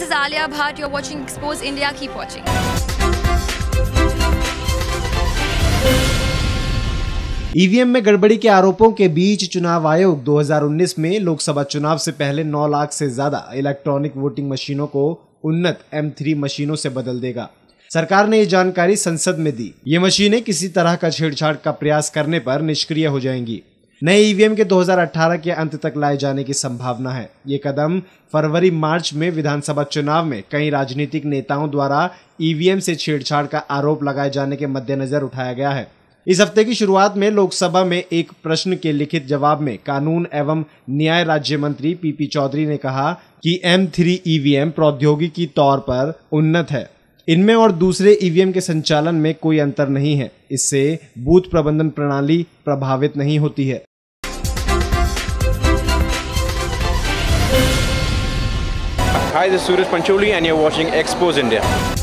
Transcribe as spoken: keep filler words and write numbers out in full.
is Alia Bhatt. You're watching Expose India. Keep watching. EVM में गड़बड़ी के आरोपों के बीच चुनाव आयोग दो हज़ार उन्नीस में लोकसभा चुनाव से पहले नौ लाख से ज्यादा इलेक्ट्रॉनिक वोटिंग मशीनों को उन्नत एम थ्री मशीनों से बदल देगा। सरकार ने ये जानकारी संसद में दी। ये मशीनें किसी तरह का छेड़छाड़ का प्रयास करने पर निष्क्रिय हो जाएंगी। नए ईवीएम के दो हज़ार अठारह के अंत तक लाए जाने की संभावना है। ये कदम फरवरी मार्च में विधानसभा चुनाव में कई राजनीतिक नेताओं द्वारा ईवीएम से छेड़छाड़ का आरोप लगाए जाने के मद्देनजर उठाया गया है। इस हफ्ते की शुरुआत में लोकसभा में एक प्रश्न के लिखित जवाब में कानून एवं न्याय राज्य मंत्री पीपी चौधरी ने कहा कि एम थ्री ईवीएम प्रौद्योगिकी तौर पर उन्नत है। इनमें और दूसरे ईवीएम के संचालन में कोई अंतर नहीं है। इससे बूथ प्रबंधन प्रणाली प्रभावित नहीं होती है। Hi, this is Suraj Pancholi and you're watching Expose India.